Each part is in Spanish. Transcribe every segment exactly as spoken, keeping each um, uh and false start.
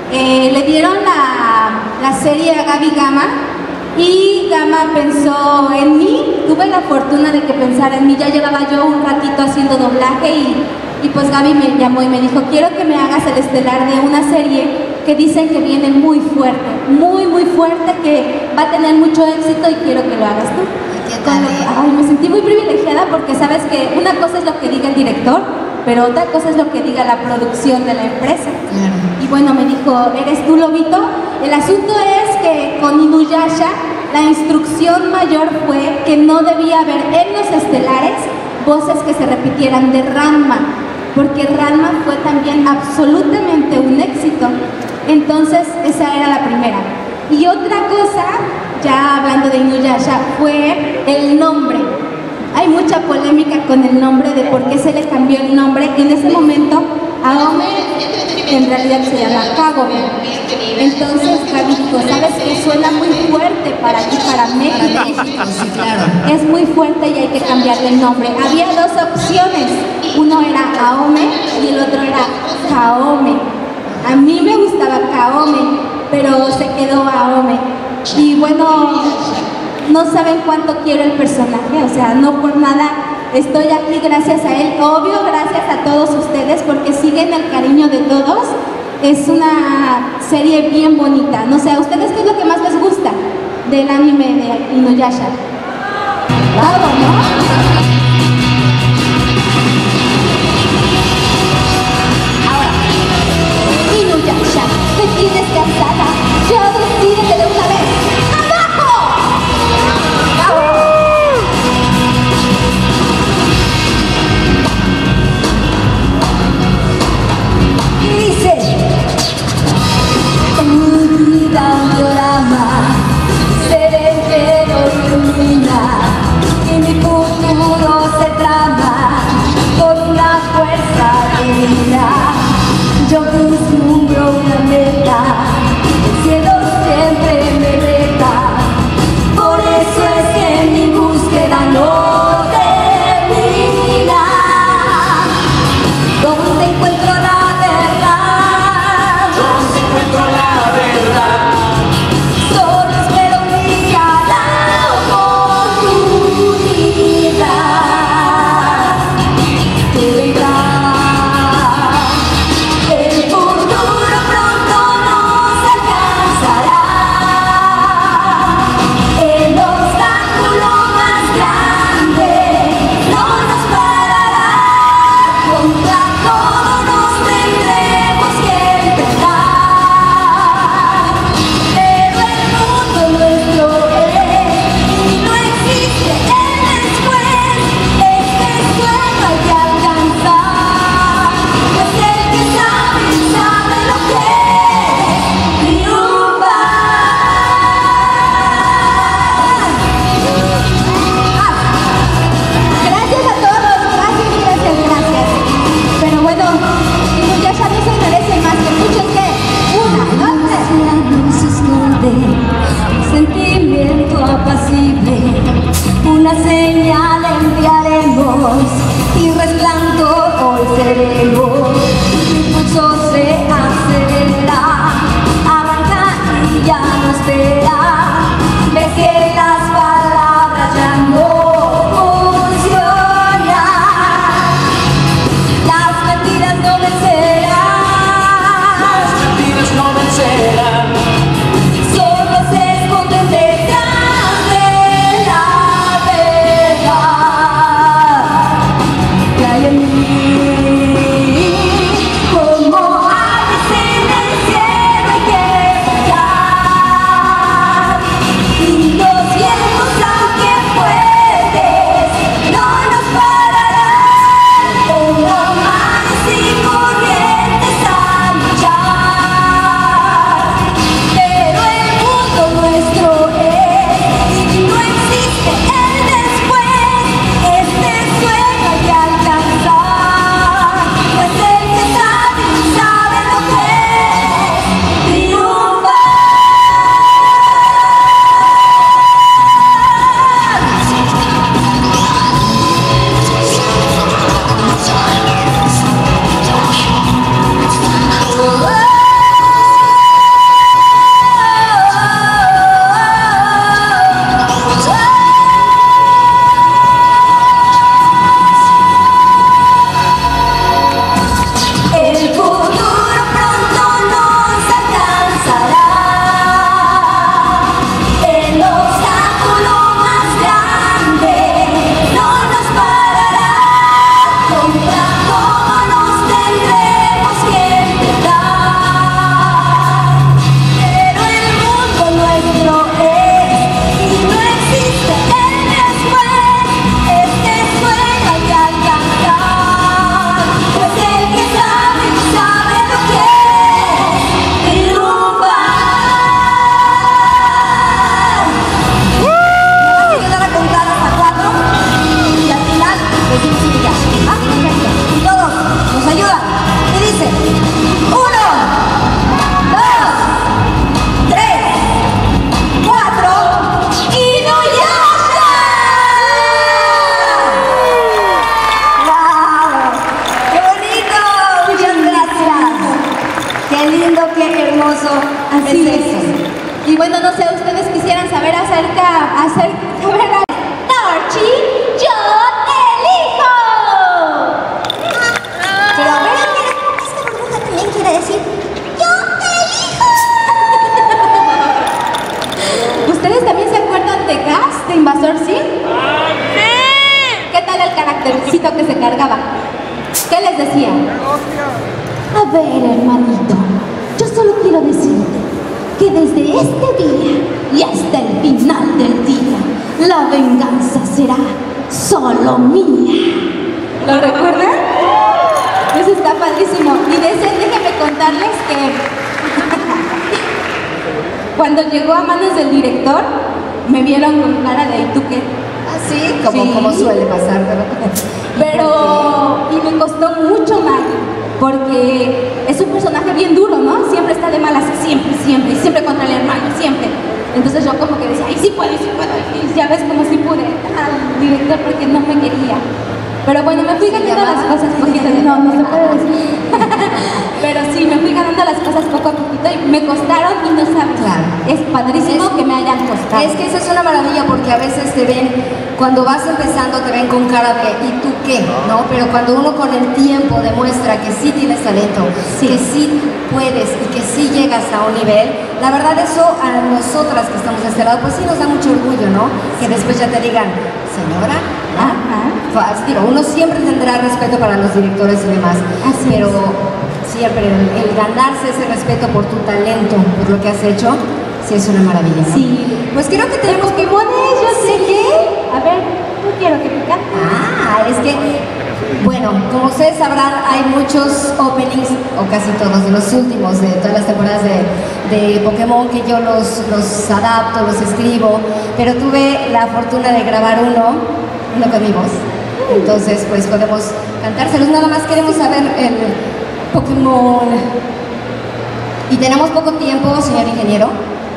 eh, le dieron la, la serie a Gaby Gama y Gama pensó en mí. Tuve la fortuna de que pensara en mí. Ya llevaba yo un ratito haciendo doblaje y, y pues Gaby me llamó y me dijo: quiero que me hagas el estelar de una serie que dicen que viene muy fuerte, muy muy fuerte, que va a tener mucho éxito y quiero que lo hagas tú. Con lo, ay, me sentí muy privilegiada porque sabes que una cosa es lo que diga el director, pero otra cosa es lo que diga la producción de la empresa. Claro. Y bueno, me dijo: ¿eres tú, Lobito? El asunto es que con Inuyasha la instrucción mayor fue que no debía haber en los estelares voces que se repitieran de Ranma, porque Ranma fue también absolutamente un éxito. Entonces esa era la primera. Y otra cosa, ya hablando de Inuyasha, fue el nombre. Hay mucha polémica con el nombre de por qué se le cambió el nombre. En ese momento, Aome en realidad se llama Kagome. Entonces Gaby dijo: ¿sabes qué? Suena muy fuerte para ti, para México. Sí, claro. Es muy fuerte y hay que cambiarle el nombre. Había dos opciones. Uno era Aome y el otro era Kaome. A mí me gustaba Kaome, pero se quedó Aome. Y bueno, no saben cuánto quiero el personaje, o sea, no por nada estoy aquí gracias a él. Obvio, gracias a todos ustedes porque siguen el cariño de todos. Es una serie bien bonita. No sé, ¿a ustedes qué es lo que más les gusta del anime de Inuyasha? Todo, ¿no? Inuyasha, me tienes cansada. Ya decídete de una vez. ¡Abajo! Y dice: tu vida un diorama, seré el que lo ilumina, y mi futuro Qué lindo, qué hermoso. Así es es. eso. Y bueno, no sé, ustedes quisieran saber acerca, acerca, ¿verdad? Torchi, yo te elijo. Pero a ver, esta burbuja también quiere decir, yo te elijo. ¿Ustedes también se acuerdan de Gas, de Invasor Sim? ¡Sí! ¿Qué tal el caractercito que se cargaba? ¿Qué les decía? A ver, hermanito, yo solo quiero decirte que desde este día y hasta el final del día, la venganza será solo mía. ¿Lo recuerdan? Eso está padrísimo. Y de ese, déjenme contarles que cuando llegó a manos del director, me vieron con cara de ¿y tú qué? Así, como, Sí. como suele pasar, de repente. Pero, y me costó mucho más, porque es un personaje bien duro, ¿no? Siempre está de malas, siempre, siempre, y siempre contra el hermano, siempre. Entonces yo como que decía, ay, sí puedo, sí puedo, y ya ves como sí pude al director porque no me quería. Pero bueno, me fui ganando las cosas poquito, no, no se puede decir. Pero sí, me fui ganando las cosas poco a poquito y me costaron y no saben. Claro. Es padrísimo Es- que me hayan costado. Es que eso es una maravilla porque a veces te ven, cuando vas empezando te ven con cara de ¿y tú qué? ¿No? Pero cuando uno con el tiempo demuestra que sí tienes talento, Sí. que sí puedes y que sí llegas a un nivel, la verdad eso a nosotras que estamos de este lado, pues sí nos da mucho orgullo, ¿no? Que después ya te digan, señora, ¿no? Ajá. Fa- Digo, uno siempre tendrá respeto para los directores y demás, Así pero es. siempre el, el ganarse ese respeto por tu talento, por lo que has hecho, sí es una maravilla, ¿no? Sí. Pues creo que tenemos que... Pokémones, yo sé que. A ver, no quiero que pican. Ah, es que, bueno, como ustedes sabrán, hay muchos openings, o casi todos, de los últimos, de todas las temporadas de, de Pokémon, que yo los, los adapto, los escribo, pero tuve la fortuna de grabar uno, uno con mi voz. Entonces, pues podemos cantárselos. Nada más queremos saber el Pokémon. Y tenemos poco tiempo, señor ingeniero.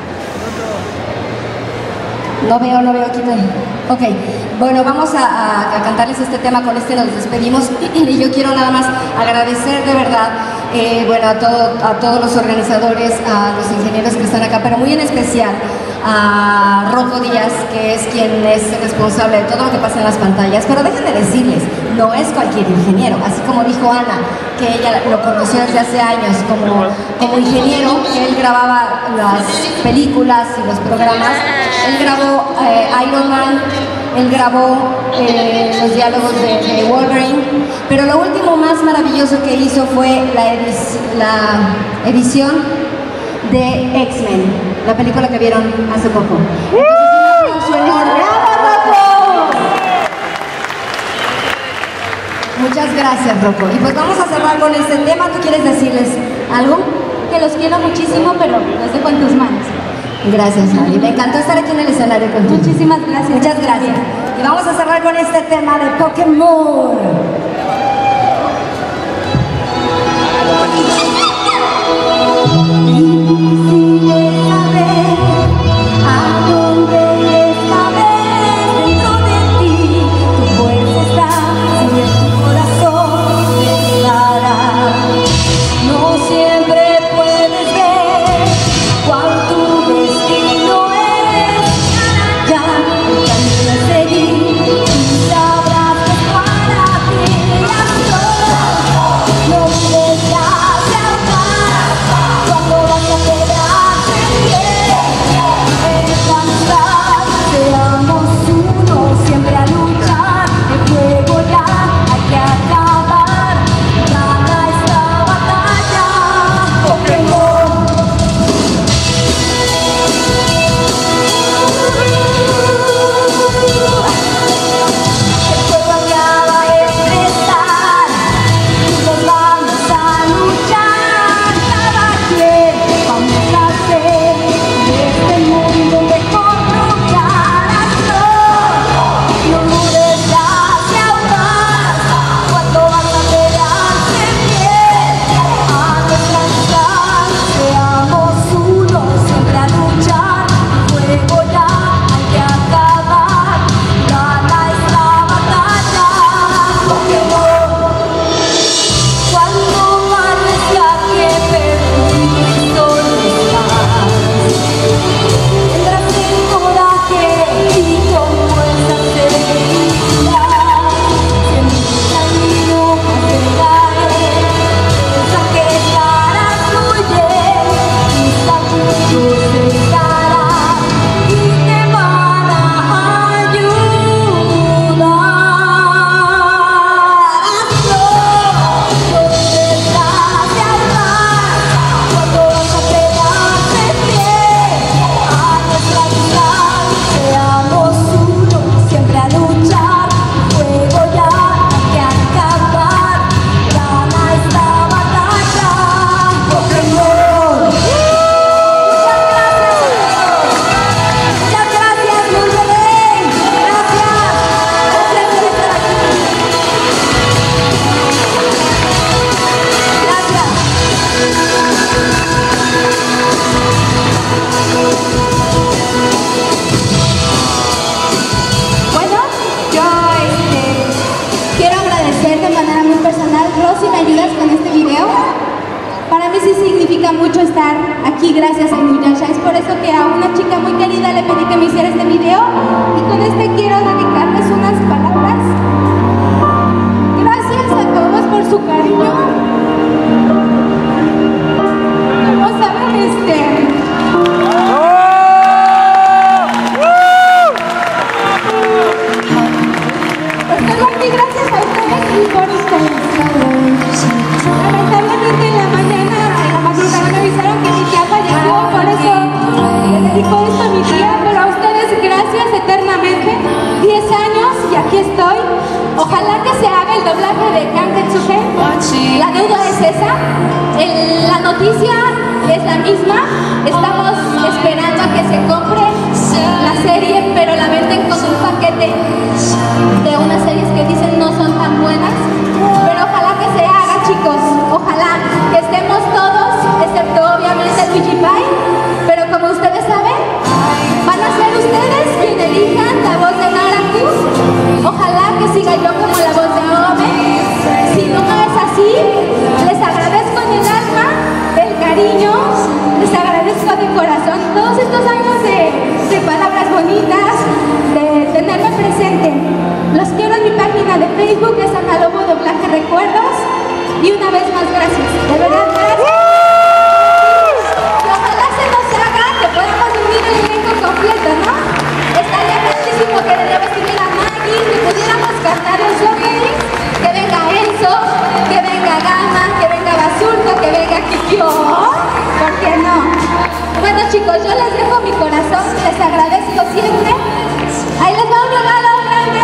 No veo, no veo, quítale. Ok, bueno, vamos a, a- a cantarles este tema, con este nos despedimos y yo quiero nada más agradecer de verdad, eh, bueno, a, todo, a todos los organizadores, a los ingenieros que están acá, pero muy en especial a Rocco Díaz, que es quien es responsable de todo lo que pasa en las pantallas, pero déjenme decirles, no es cualquier ingeniero, así como dijo Ana, que ella lo conoció desde hace años como, como ingeniero, que él grababa las películas y los programas, él grabó eh, Iron Man, él grabó eh, los diálogos de, de Wolverine, pero lo último más maravilloso que hizo fue la, edic- la edición de X-Men, la película que vieron hace poco. Entonces, un aplauso enorme. Muchas gracias, Rocco. Y pues vamos a cerrar con este tema. ¿Tú quieres decirles algo? Que los quiero muchísimo, pero los dejo en tus manos. Gracias, Ari. Me encantó estar aquí en el escenario contigo. Muchísimas gracias. Muchas gracias. Y vamos a cerrar con este tema de Pokémon. Sabrás que para ti las cosas no me das. y gracias a Inuyasha. Es por eso que a una chica muy querida le pedí que me hiciera este video y con este quiero dedicarles unas palabras. Gracias a todos por su cariño. Como saben, este... Estoy aquí gracias a ustedes y por ustedes. Lamentablemente en la mañana, en la madrugada me avisaron que mi tía falleció, por eso le dedico esto a mi tía, pero a ustedes gracias eternamente. diez años y aquí estoy. Ojalá que se haga el doblaje de Kanketsuge. La deuda es esa. El, la noticia es la misma. Estamos esperando a que se compre la serie, pero la venden con un paquete de unas series que dicen no son tan buenas. Pero ojalá que se haga, chicos. Ojalá que estemos todos, excepto obviamente Luigi Pai. Pero como ustedes saben, van a ser ustedes quienes elijan la voz de Naraku. Ojalá que siga yo como la voz de Ome. Si no es así, les agradezco en el alma, el cariño, les agradezco de corazón todos estos años de, de palabras bonitas, de tenerme presente. Los quiero en mi página de Facebook, es Ana Lobo Doblaje Recuerdos. Y una vez más, gracias. De verdad, gracias. Y ojalá se nos haga que podamos unir el elenco completo, ¿no? Estaría grandísimo que de nuevo estuviera Maggie, que pudiéramos cantar los openings, que venga Enzo, que venga Gama, que venga Basurto, que venga Kikyo. ¿Por qué no? Bueno, chicos, yo les dejo mi corazón, les agradezco siempre. Ahí les va un regalo grande.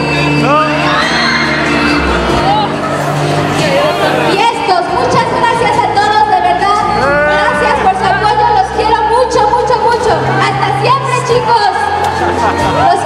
Y estos, muchas gracias a todos, de verdad. Gracias por su apoyo, los quiero mucho, mucho, mucho. Hasta siempre, chicos. Los